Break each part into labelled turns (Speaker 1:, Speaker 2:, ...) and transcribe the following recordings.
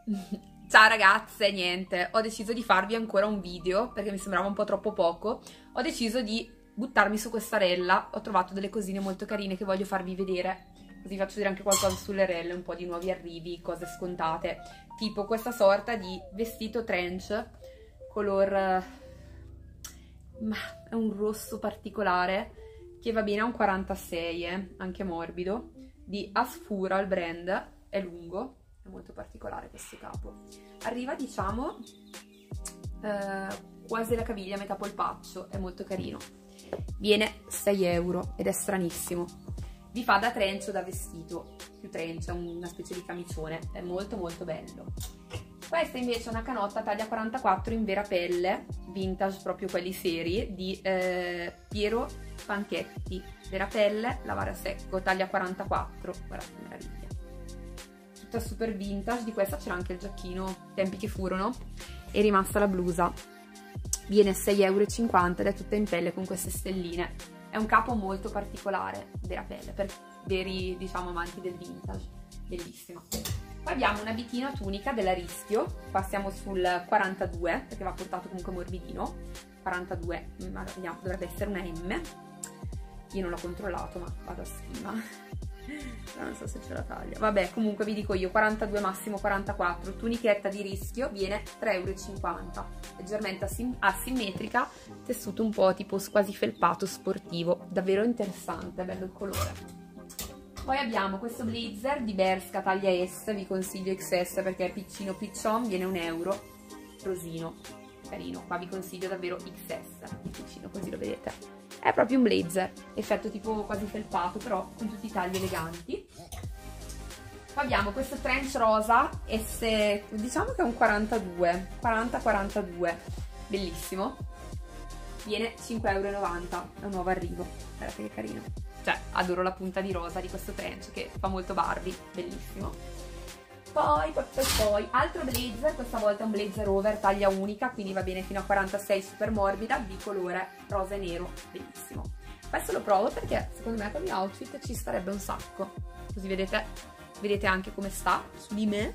Speaker 1: Ciao ragazze, niente, ho deciso di farvi ancora un video perché mi sembrava un po' troppo poco. Ho deciso di buttarmi su questa rella, ho trovato delle cosine molto carine che voglio farvi vedere, così faccio vedere anche qualcosa sulle relle, un po' di nuovi arrivi, cose scontate, tipo questa sorta di vestito trench, color... ma è un rosso particolare che va bene a un 46, anche morbido, di Asfura il brand, è lungo. Molto particolare questo capo, arriva diciamo quasi la caviglia, metà polpaccio, è molto carino, viene 6 euro ed è stranissimo, vi fa da trench o da vestito, più trench, è una specie di camicione, è molto molto bello. Questa invece è una canotta taglia 44 in vera pelle, vintage proprio quelli seri, di Piero Panchetti, vera pelle, lavare a secco, taglia 44, guardate che meraviglia. Tutta super vintage, di questa c'era anche il giacchino, tempi che furono, è rimasta la blusa, viene 6,50 euro ed è tutta in pelle con queste stelline, è un capo molto particolare, vera pelle, per veri diciamo amanti del vintage, bellissima. Poi abbiamo un abitino a tunica della Rischio, qua siamo sul 42, perché va portato comunque morbidino, 42, ma vediamo, dovrebbe essere una M, io non l'ho controllato ma vado a stima. Non so se c'è la taglia, vabbè comunque vi dico io 42 massimo 44, tunichetta di Rischio, viene 3,50 euro, leggermente asimmetrica, tessuto un po' tipo quasi felpato sportivo, davvero interessante, bello il colore. Poi abbiamo questo blazer di Bershka taglia S, vi consiglio XS perché è piccino piccion, viene 1 euro, rosino, carino, qua vi consiglio davvero XS, il piccino così lo vedete. È proprio un blazer, effetto tipo quasi felpato, però con tutti i tagli eleganti. Poi abbiamo questo trench rosa, diciamo che è un 42, 40-42, bellissimo. Viene 5,90 euro, è un nuovo arrivo, guardate che carino. Cioè, adoro la punta di rosa di questo trench che fa molto Barbie, bellissimo. Poi, altro blazer, questa volta è un blazer over, taglia unica, quindi va bene fino a 46, super morbida, bicolore, rosa e nero, bellissimo. Questo lo provo perché secondo me con il mio outfit ci starebbe un sacco, così vedete anche come sta su di me.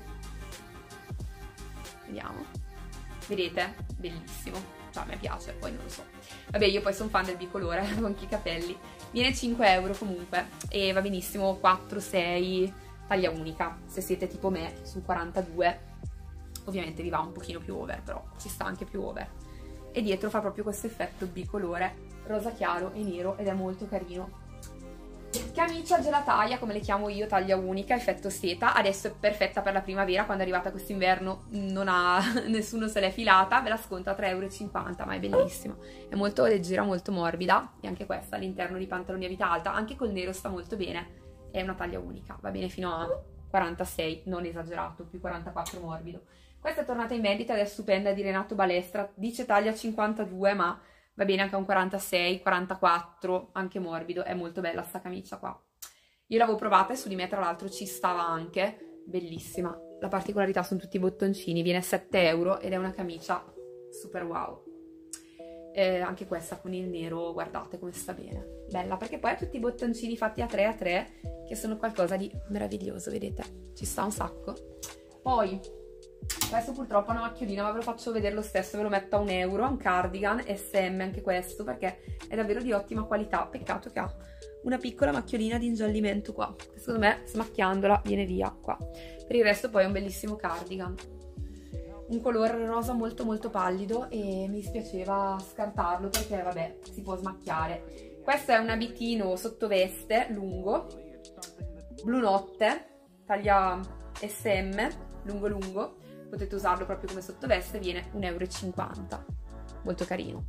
Speaker 1: Vediamo, vedete? Bellissimo, cioè a me piace, poi non lo so. Vabbè, io poi sono fan del bicolore, con anche i capelli. Viene 5 euro comunque e va benissimo 4, 6... taglia unica, se siete tipo me su 42 ovviamente vi va un pochino più over, però ci sta anche più over, e dietro fa proprio questo effetto bicolore rosa chiaro e nero ed è molto carino. Camicia gelataia, come le chiamo io, taglia unica, effetto seta, adesso è perfetta per la primavera, quando è arrivata quest'inverno non ha nessuno se l'è filata, ve la sconta a 3,50 euro, ma è bellissima, è molto leggera, molto morbida, e anche questa all'interno di pantaloni a vita alta, anche col nero sta molto bene. È una taglia unica, va bene fino a 46, non esagerato, più 44 morbido. Questa è tornata in vendita ed è stupenda, di Renato Balestra, dice taglia 52 ma va bene anche a un 46, 44, anche morbido, è molto bella sta camicia qua. Io l'avevo provata e su di me tra l'altro ci stava anche, bellissima. La particolarità sono tutti i bottoncini, viene 7 euro ed è una camicia super wow. Anche questa con il nero, guardate come sta bene, bella, perché poi ha tutti i bottoncini fatti a 3 che sono qualcosa di meraviglioso, vedete, ci sta un sacco. Poi questo purtroppo è una macchiolina, ma ve lo faccio vedere lo stesso, ve lo metto a 1 euro, un cardigan SM anche questo, perché è davvero di ottima qualità, peccato che ha una piccola macchiolina di ingiallimento qua, secondo me smacchiandola viene via qua. Per il resto poi è un bellissimo cardigan, un colore rosa molto molto pallido e mi dispiaceva scartarlo perché vabbè si può smacchiare. Questo è un abitino sottoveste lungo, blu notte, taglia SM, lungo lungo, potete usarlo proprio come sottoveste, viene 1,50 euro, molto carino.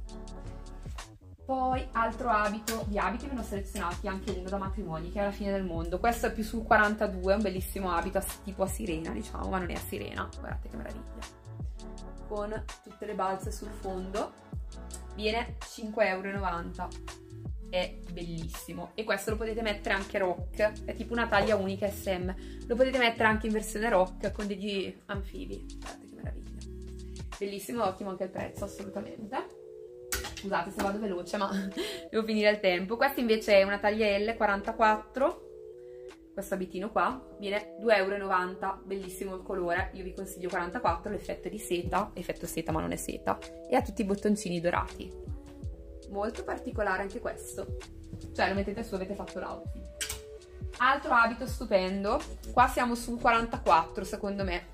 Speaker 1: Poi altro abito, di abiti ne ho selezionati anche uno da matrimoni che è alla fine del mondo, questo è più sul 42, è un bellissimo abito tipo a sirena diciamo, ma non è a sirena, guardate che meraviglia, con tutte le balze sul fondo, viene 5,90 euro, è bellissimo, e questo lo potete mettere anche rock, è tipo una taglia unica SM, lo potete mettere anche in versione rock con degli anfibi, guardate che meraviglia, bellissimo, ottimo anche il prezzo assolutamente. Scusate se vado veloce ma devo finire il tempo. Questa invece è una taglia L 44, questo abitino qua, viene 2,90 €, bellissimo il colore, io vi consiglio 44, l'effetto è di seta, effetto seta ma non è seta, e ha tutti i bottoncini dorati. Molto particolare anche questo, cioè lo mettete su, avete fatto l'outfit. Altro abito stupendo, qua siamo su 44 secondo me,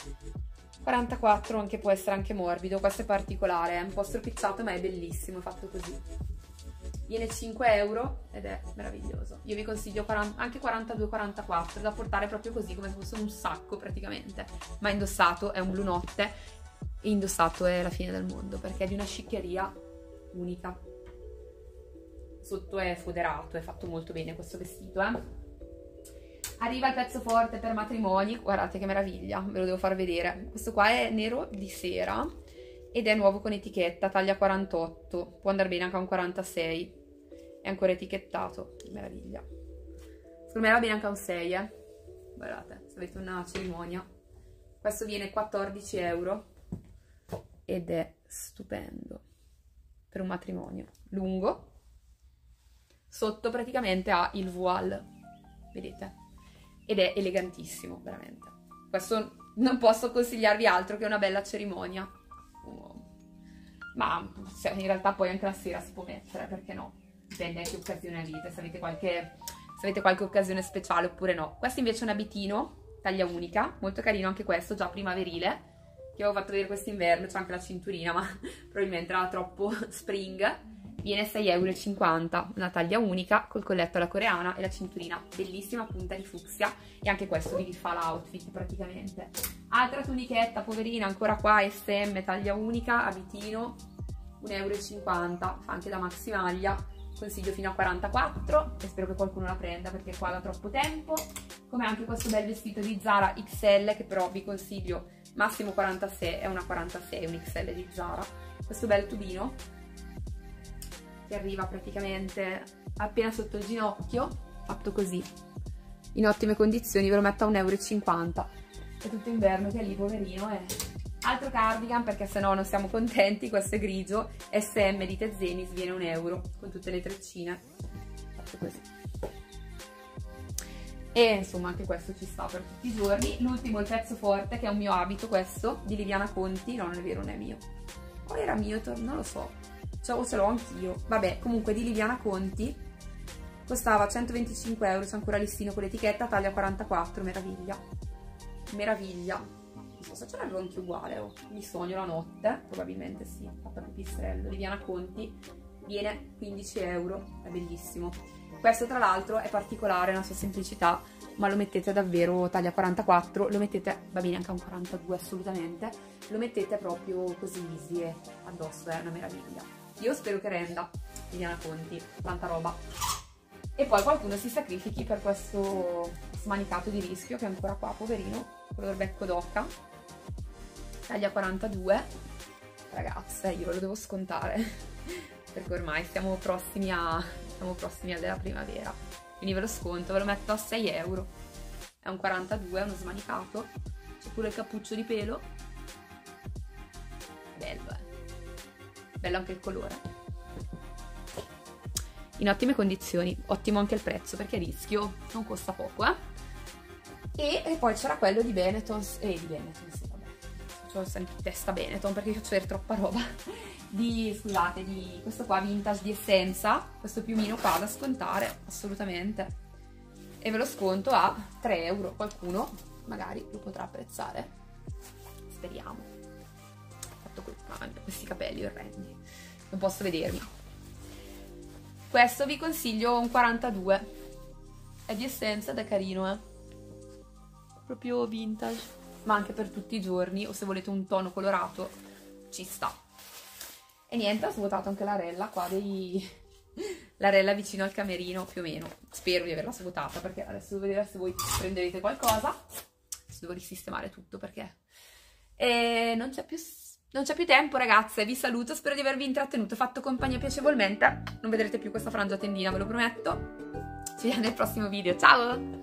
Speaker 1: 44 anche può essere anche morbido, questo è particolare, è un po' stropicciato ma è bellissimo, è fatto così. Viene 5 € ed è meraviglioso. Io vi consiglio anche 42-44, da portare proprio così, come se fosse un sacco praticamente. Ma indossato è un blu notte, e indossato è la fine del mondo, perché è di una sciccheria unica. Sotto è foderato, è fatto molto bene questo vestito, Arriva il pezzo forte per matrimoni, guardate che meraviglia, ve lo devo far vedere. Questo qua è nero di sera ed è nuovo con etichetta, taglia 48, può andare bene anche a un 46. È ancora etichettato, meraviglia. Secondo me va bene anche a un 6, Guardate, se avete una cerimonia. Questo viene 14 € ed è stupendo per un matrimonio. Lungo. Sotto praticamente ha il voile, vedete? Ed è elegantissimo, veramente. Questo non posso consigliarvi altro che una bella cerimonia. Ma in realtà poi anche la sera si può mettere, perché no? Dipende che occasione avete, se avete qualche occasione speciale oppure no. Questo invece è un abitino, taglia unica, molto carino anche questo, già primaverile, che avevo fatto vedere quest'inverno, c'è anche la cinturina, ma probabilmente era troppo spring. Viene 6,50 €, una taglia unica, col colletto alla coreana e la cinturina, bellissima punta di fucsia, e anche questo vi rifà l'outfit praticamente. Altra tunichetta, poverina, ancora qua, SM, taglia unica, abitino, 1,50 €, fa anche da maxi maglia. Consiglio fino a 44 e spero che qualcuno la prenda perché qua da troppo tempo. Come anche questo bel vestito di Zara XL, che però vi consiglio massimo 46, è una 46, un XL di Zara. Questo bel tubino che arriva praticamente appena sotto il ginocchio, fatto così, in ottime condizioni, ve lo metto a 1,50 €. È tutto inverno che è lì, poverino, Altro cardigan, perché se no non siamo contenti, questo è grigio, SM di Tezenis, viene 1 € con tutte le treccine, fatto così. E insomma anche questo ci sta per tutti i giorni. L'ultimo, il pezzo forte, che è un mio abito questo, di Liviana Conti, no non è vero, non è mio. O era mio, non lo so, o ce l'ho anch'io. Vabbè, comunque di Liviana Conti, costava 125 €, c'è ancora listino con l'etichetta, taglia 44, meraviglia. Meraviglia. Non so se ce l'avevo anche uguale, mi sogno la notte, probabilmente sì, fatta pipistrello. Liviana Conti, viene 15 €, è bellissimo. Questo tra l'altro è particolare nella sua semplicità, ma lo mettete davvero taglia 44, lo mettete, va bene anche a un 42 assolutamente, lo mettete proprio così easy e addosso, è una meraviglia. Io spero che renda Liviana Conti, tanta roba. E poi qualcuno si sacrifichi per questo smanicato di rischio che è ancora qua, poverino, quello del becco d'oca, taglia 42, ragazze, io lo devo scontare perché ormai siamo prossimi alla primavera, quindi ve lo sconto, ve lo metto a 6 €, è un 42, è uno smanicato, c'è pure il cappuccio di pelo, bello, bello anche il colore, in ottime condizioni, ottimo anche il prezzo perché a rischio non costa poco, e poi c'era quello di Benetton, sì, vabbè, ho sempre in testa Benetton perché faccio vedere troppa roba, scusate, di questo qua vintage di Essenza, questo piumino qua da scontare, assolutamente, e ve lo sconto a 3 €, qualcuno magari lo potrà apprezzare, speriamo. Fatto questi capelli orrendi, non posso vedermi. Questo vi consiglio un 42, è di Essenza ed è carino, proprio vintage, ma anche per tutti i giorni, o se volete un tono colorato ci sta. E niente, ho svuotato anche la rella qua la rella vicino al camerino, più o meno, spero di averla svuotata perché adesso devo vedere se voi prenderete qualcosa, adesso devo risistemare tutto perché non c'è più tempo, ragazze. Vi saluto, spero di avervi intrattenuto, fatto compagnia piacevolmente, non vedrete più questa frangia tendina, ve lo prometto. Ci vediamo nel prossimo video, ciao!